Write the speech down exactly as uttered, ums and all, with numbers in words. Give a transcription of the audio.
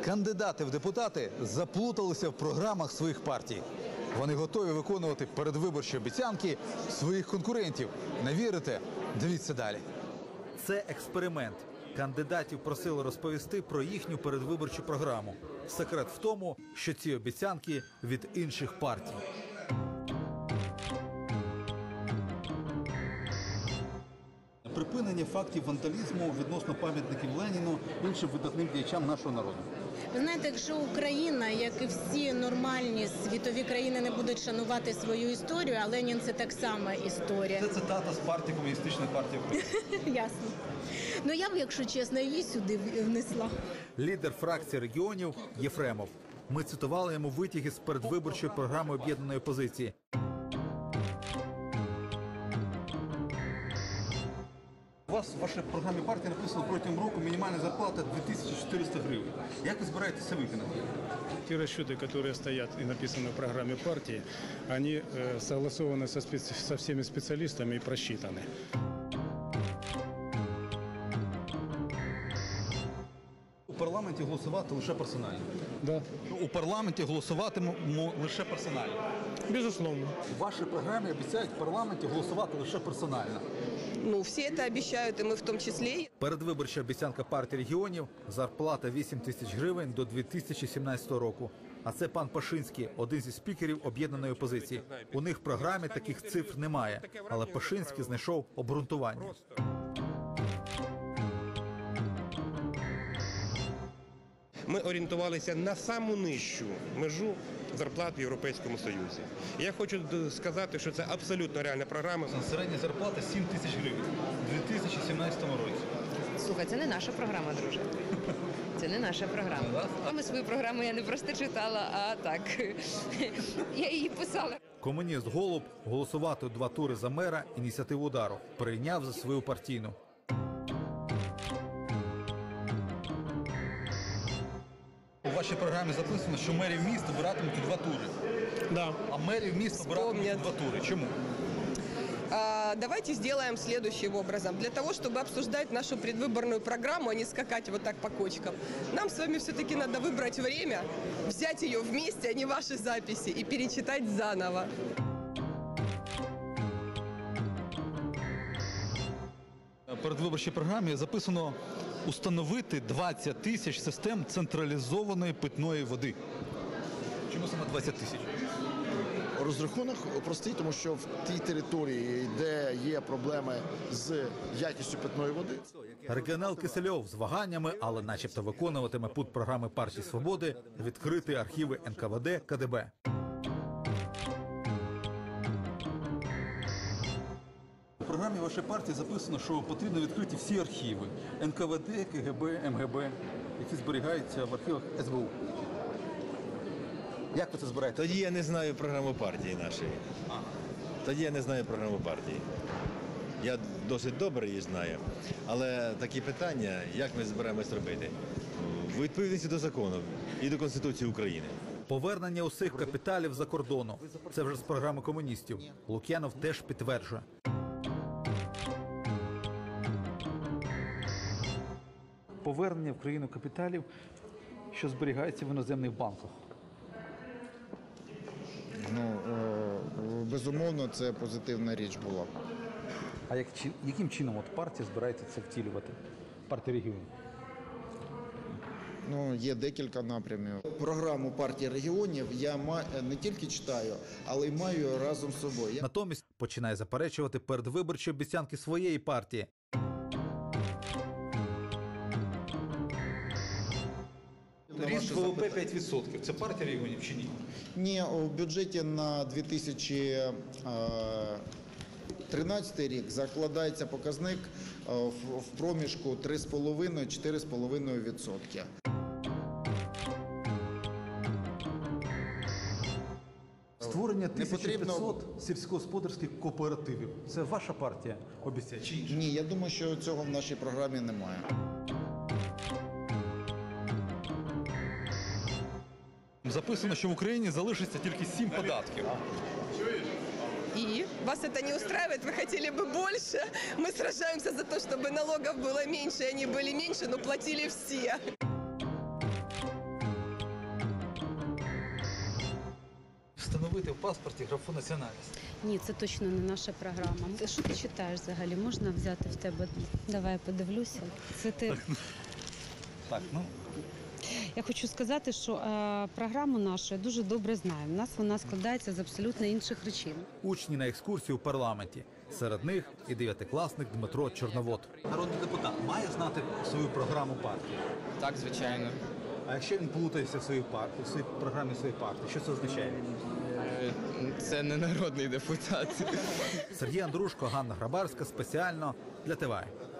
Кандидати в депутати заплуталися в програмах своїх партій. Вони готові виконувати передвиборчі обіцянки своїх конкурентів. Не вірите? Дивіться далі. Це експеримент. Кандидатів просили розповісти про їхню передвиборчу програму. Секрет в тому, що ці обіцянки від інших партій. Припинення фактів вандалізму відносно пам'ятників Леніну іншим видатним діячам нашого народу. Ви знаєте, якщо Україна, як і всі нормальні світові країни, не будуть шанувати свою історію, а Ленін – це так само історія. Це цитата з партії Комуністичної партії України. Ясно. Ну я б, якщо чесно, її сюди внесла. Лідер фракції регіонів Єфремов. Ми цитували йому витяги з передвиборчої програми об'єднаної опозиції. У вас в вашій програмі партії написано протягом року мінімальна зарплата дві тисячі чотириста гривень. Як ви збираєтеся виконати? Те расчеты, которые стоят и написаны в программе партии, они э, согласованы со, специ... со всеми специалистами и просчитаны. У парламенті голосувати лише персонально. Да. У парламенті голосуватимемо лише персонально. Безусловно. У вашій програмі обіцяють в парламенті голосувати лише персонально. Ну, все это обещают, и мы в том числе. Передвиборча обіцянка партії регіонів – зарплата вісім тисяч гривень до дві тисячі сімнадцятого року. А це пан Пашинський, один зі спікерів об'єднаної опозиції. У них в програмі таких цифр немає, але Пашинський знайшов обґрунтування. Ми орієнтувалися на саму нижчу межу зарплат в Європейському Союзі. І я хочу сказати, що це абсолютно реальна програма. Середня зарплата сім тисяч гривень у дві тисячі сімнадцятому році. Слухай, це не наша програма, друже. Це не наша програма. Ми свою програму я не просто читала, а так. Я її писала. Комуніст Голуб голосувати у два тури за мера ініціативу удару прийняв за свою партійну. У вашій програмі записано, що мерів міст обиратимуть у два тури. Да. А мерів міст обиратимуть у два тури. Чому? А, давайте сделаем следующим образом. Для того, чтобы обсуждать нашу предвыборную программу, а не скакать вот так по кочкам, нам с вами все-таки надо выбрать время, взять ее вместе, а не ваши записи, и перечитать заново. В передвиборчій програмі записано установити двадцять тисяч систем централізованої питної води. Чому саме двадцять тисяч? Розрахунок простий, тому що в тій території, де є проблеми з якістю питної води. Регіонал Кисельов з ваганнями, але начебто виконуватиме пункт програми партії «Свободи» відкрити архіви ен ка ве де, ка де бе. У програмі вашої партії записано, що потрібно відкрити всі архіви ен ка ве де, ка ге бе, ем ге бе, які зберігаються в архівах ес бе у. Як ви це збираєте? Тоді я не знаю програму партії нашої. Тоді я не знаю програму партії. Я досить добре її знаю. Але такі питання, як ми збираємось робити? У відповідності до закону і до Конституції України. Повернення усіх капіталів за кордону. Це вже з програми комуністів. Лук'янов теж підтверджує. Повернення в країну капіталів, що зберігається в іноземних банках. Ну, безумовно, це позитивна річ була. А як, яким чином от партія збирається це втілювати? Партія регіонів? Ну, є декілька напрямів. Програму партії регіонів я не тільки читаю, але й маю разом з собою. Натомість починає заперечувати передвиборчі обіцянки своєї партії. Ріст ве ве пе п'ять відсотків. Це партія регіонів чи ні? Ні, у бюджеті на дві тисячі тринадцятий рік закладається показник в проміжку три з половиною - чотири з половиною відсотки. Створення тисяча п'ятсот сільськогосподарських кооперативів. Це ваша партія обіцяє чи інша? Ні, я думаю, що цього в нашій програмі немає. Записано, що в Україні залишиться тільки сім податків. И вас это не устраивает? Вы хотели бы больше? Мы сражаемся за то, чтобы налогов было меньше, и они были меньше, но платили все. встановити в паспорті графу національність. Ні, це точно не наша програма. Це що ти читаєш взагалі? Можна взяти в тебе? Давай я подивлюся. Це ти. Так, ну. Я хочу сказати, що е, програму нашу я дуже добре знаю. У нас вона складається з абсолютно інших речей. Учні на екскурсії у парламенті. Серед них і дев'ятикласник Дмитро Чорновод. Народний депутат має знати свою програму партії? Так, звичайно. А якщо він плутається в своїй партії, в своїй програмі своєї партії, що це означає? Е, Це не народний депутат. Сергій Андрушко, Ганна Грабарська спеціально для ТВА.